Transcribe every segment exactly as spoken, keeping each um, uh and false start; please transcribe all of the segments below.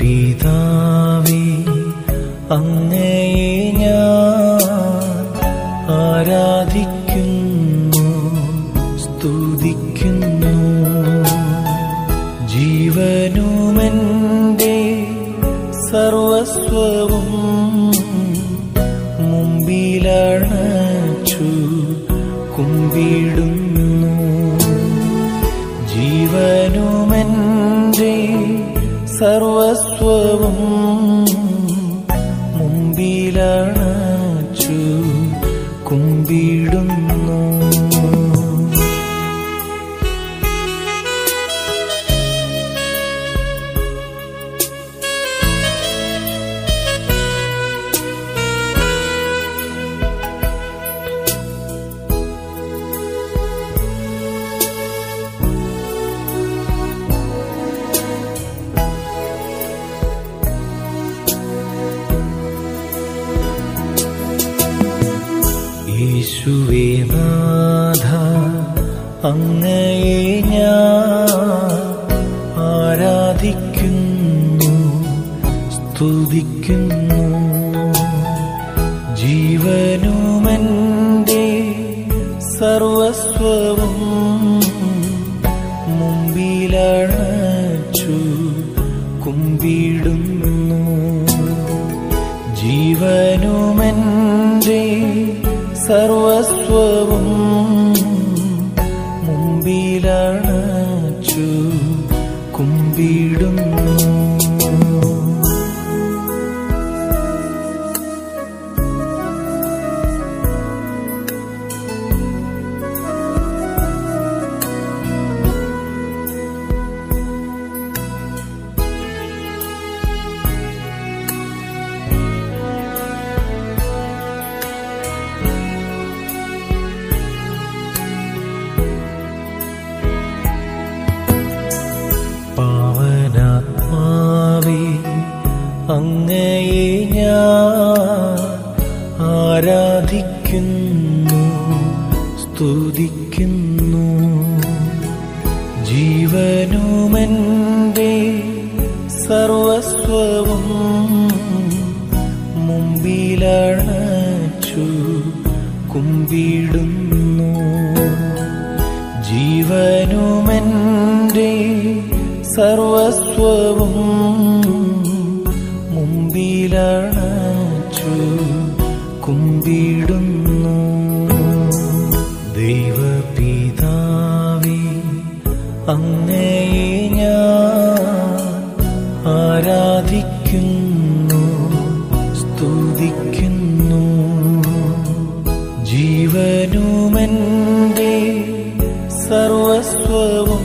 ദൈവപിതാവേ, അങ്ങയെ ഞാൻ ആരാധിക്കുന്നു, സ്തുതിക്കുന്നു. ജീവനുമെന്റെ സർവസ്വവും മുമ്പിലണച്ചു കുമ്പിടുന്നു. ജീവനുമെന്റെ സർവസ്വവും മുമ്പിലണച്ചു കുമ്പിടുന്നു. യേശുവേ നാഥ, അങ്ങയെ ഞാൻ ആരാധിക്കുന്നു, സ്തുതിക്കുന്നു. ജീവനുമെന്റെ സർവസ്വവും മുമ്പിലണച്ചു കുമ്പിടുന്നു. ജീവനുമെന്റെ സർവസ്വവും മുമ്പിലണച്ചു കുമ്പിടുന്നു. പാവനാത്മാവേ, അങ്ങയെ ഞാൻ ആരാധിക്കുന്നു, സ്തുതിക്കുന്നു. ജീവനുമെന്റെ സർവസ്വവും മുമ്പിലണച്ചു കുമ്പിടുന്നു. ജീവനുമെന്റെ സർവസ്വവും മുമ്പിലണച്ചു കുമ്പിടുന്നു. ദൈവപിതാവേ, അങ്ങയെ ഞാൻ ആരാധിക്കുന്നു, സ്തുതിക്കുന്നു. ജീവനുമെന്റെ സർവസ്വവും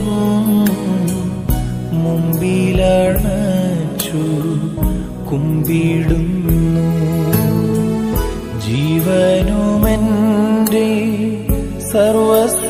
മുമ്പിലണച്ചു കുമ്പിടുന്നു. ജീവനുമെന്റെ സർവസ്വവും